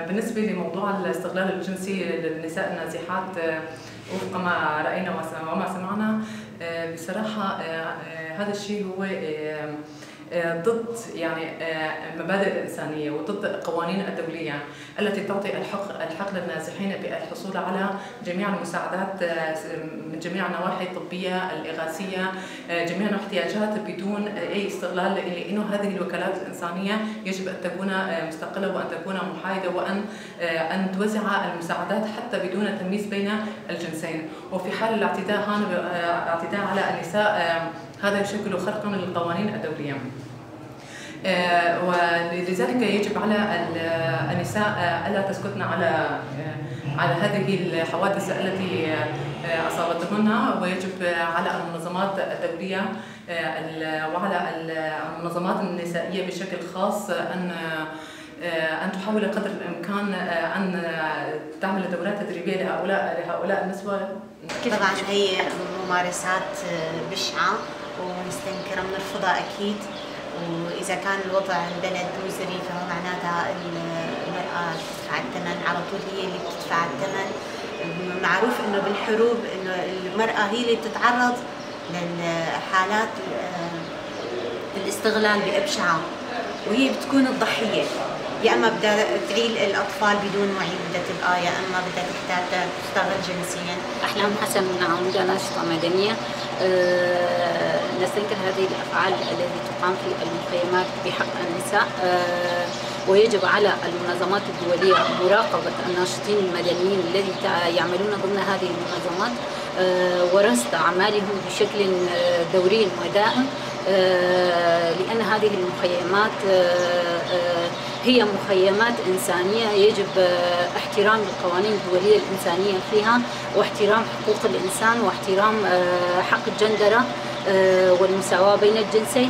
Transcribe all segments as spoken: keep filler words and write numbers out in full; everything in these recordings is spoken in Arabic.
بالنسبة لموضوع الاستغلال الجنسي للنساء النازحات وفق ما رأينا وما سمعنا، بصراحة هذا الشيء هو ضد يعني مبادئ الإنسانية وضد القوانين الدولية التي تعطي الحق الحق للنازحين بالحصول على جميع المساعدات من جميع النواحي الطبية الإغاثية، جميع الاحتياجات بدون أي استغلال، لأنه هذه الوكالات الإنسانية يجب أن تكون مستقلة وأن تكون محايدة وأن أن توزع المساعدات حتى بدون تمييز بين الجنسين. وفي حال الاعتداء اعتداء على النساء هذا يشكل خرقا للقوانين الدولية، ولذلك يجب على النساء ألا تسكتن على على هذه الحوادث التي أصابتهن، ويجب على المنظمات الدولية وعلى المنظمات النسائية بشكل خاص أن أن تحاول قدر الإمكان أن تعمل دورات تدريبية لهؤلاء لهؤلاء النسوة. طبعا هي ممارسات بشعة ومستنكرة بنرفضها أكيد، وإذا كان الوضع البلد مزري فهو معناتها المرأة تدفع الثمن على طول، هي اللي بتدفع الثمن. معروف إنه بالحروب إنه المرأة هي اللي بتتعرض للحالات الاستغلال بأبشعة، وهي بتكون الضحية، يا اما بدها تعيل الاطفال بدون وعي بدها تبقى، يا اما بدها تحتاج تشتغل جنسيا. احلام حسن عمودة، ناشطة مدنية. أه نستنكر هذه الافعال التي تقام في المخيمات بحق النساء، أه ويجب على المنظمات الدولية مراقبة الناشطين المدنيين الذين يعملون ضمن هذه المنظمات، أه ورصد اعمالهم بشكل دوري ودائم، أه لان هذه المخيمات أه هي مخيمات إنسانية، يجب احترام القوانين الدولية الإنسانية فيها، واحترام حقوق الإنسان، واحترام حق الجندرة والمساواة بين الجنسين.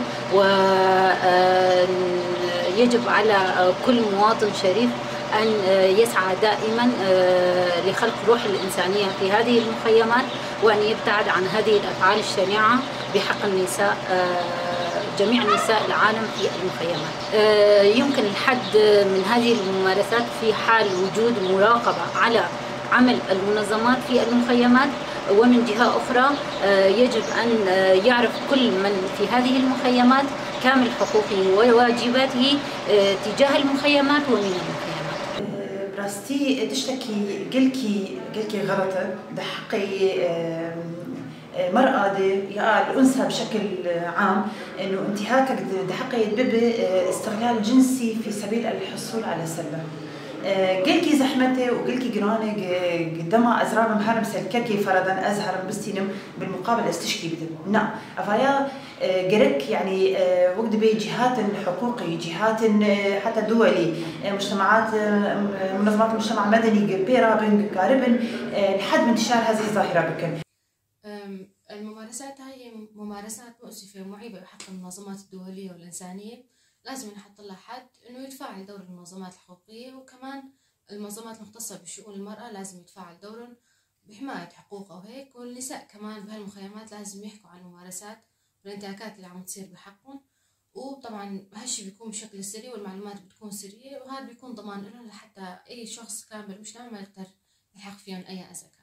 ويجب على كل مواطن شريف أن يسعى دائما لخلق روح الإنسانية في هذه المخيمات، وأن يبتعد عن هذه الأفعال الشنيعة بحق النساء، جميع نساء العالم في المخيمات. يمكن الحد من هذه الممارسات في حال وجود مراقبة على عمل المنظمات في المخيمات، ومن جهة أخرى يجب أن يعرف كل من في هذه المخيمات كامل حقوقه وواجباته تجاه المخيمات ومن المخيمات. براستي تشتكي قلكي قلكي غلطة ده حقي مرأة دي يا الأنثى بشكل عام، إنه انتهاكك ده حقي يتببي استغلال جنسي في سبيل الحصول على سلة. قلكي زحمتي وقلكي جراني قدما أزرار محارم سلككي فرضا أزهر بستينم بالمقابل استشكي بدم. نعم أفايا قرك يعني وقت بي جهات حقوقي، جهات حتى دولي، مجتمعات منظمات المجتمع المدني بيرابن قاربن لحد من انتشار هذه الظاهرة بكن. الممارسات هاي ممارسات مؤسفة ومعيبة بحق المنظمات الدولية والإنسانية، لازم نحط لها حد، إنه يتفاعل دور المنظمات الحقوقية، وكمان المنظمات المختصة بشؤون المرأة لازم يتفاعل دورهم بحماية حقوقها وهيك، والنساء كمان بهالمخيمات لازم يحكوا عن الممارسات والانتهاكات اللي عم تصير بحقهم، وطبعا هالشي بيكون بشكل سري والمعلومات بتكون سرية، وهذا بيكون ضمان لهم لحتى أي شخص كامل مجتمع ما يقدر يلحق فيهم أي أذى.